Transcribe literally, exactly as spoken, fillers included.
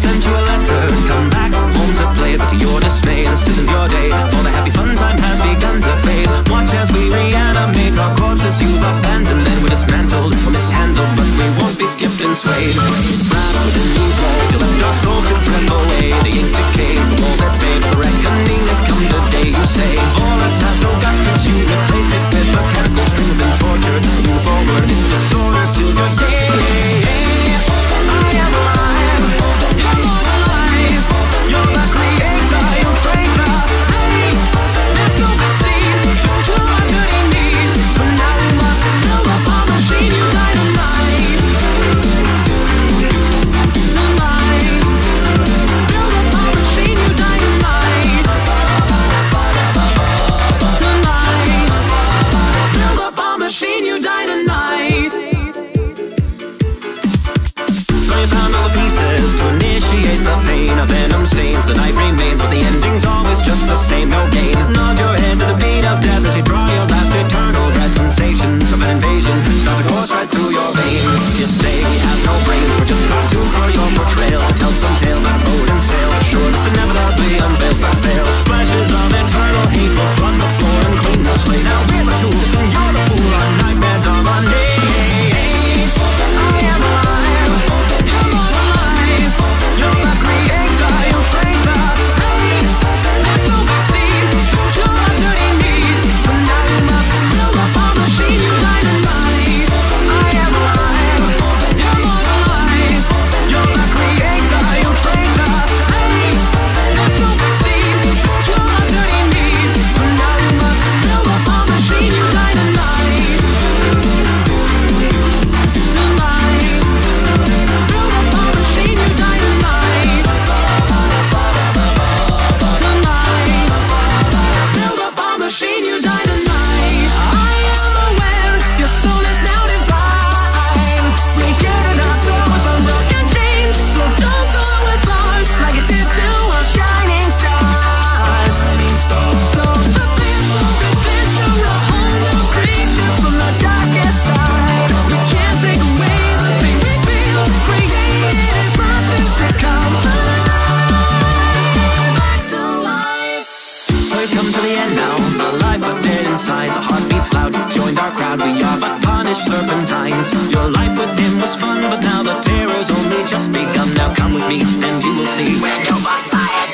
send you a letter and come back home to play. But to your dismay, this isn't your day, for the happy fun time has begun to fade. Watch as we reanimate our corpses you've abandoned, and we're dismantled or mishandled, but we won't be skipped and swayed. Trapped within these walls, you left our souls to trip away. The ink decays, the walls at bay, but the reckoning has come today. You say all us has no guts, cause you replaced it with mechanical strength and torture. Move forward, this disorder fills your day. I am alive, you're mobilized, you're the creator, you're traitor. Hey, let's go vaccine to cure our dirty needs. For now we must build up our machine, you dynamite. Tonight, build up our machine, you dynamite. Tonight, build up our machine, you dynamite. So you found all the pieces to initiate the pain. A venom stains, the night remains, but the ending's always just the same, no gain. Nod your head to the beat of death as you draw your last eternal breath. Sensations of an invasion start to course right through your veins. You say we have no brains, we're just cartoons for your portrayal, to tell some tale about boat and sail. But sure, this inevitably unveils the veil. Splashes of eternal hate will flood the floor and clean the slate. Now we're the tools and you're the fool, our nightmare dominates. I am alive, you're mobilized, you're the creator, you're traitor. Hey, let's go vaccine to cure our dirty needs. For now we must build up our machine, you dynamite. I am alive, you're mobilized, you're the creator, you're traitor. Hey, let's go vaccine to cure our dirty needs. For now we must build up our machine, you dynamite. Tonight, build up our machine, you dynamite. Tonight, build up our machine, you dynamite. I am aware your soul is now divine. We're here to knock down with unbroken chains, so don't do it with ours like it did to our shining stars. So the people convince you're a whole new creature from the darkest side. We can't take away the pain we feel, created as monsters that come to life. Back to life. So we've come to the end now, alive but dead inside. The heart beats loud, you've joined our crowd. We are but punished serpentines. Your life with him was fun, but now the terror's only just begun. Now come with me and you will see when you're outside.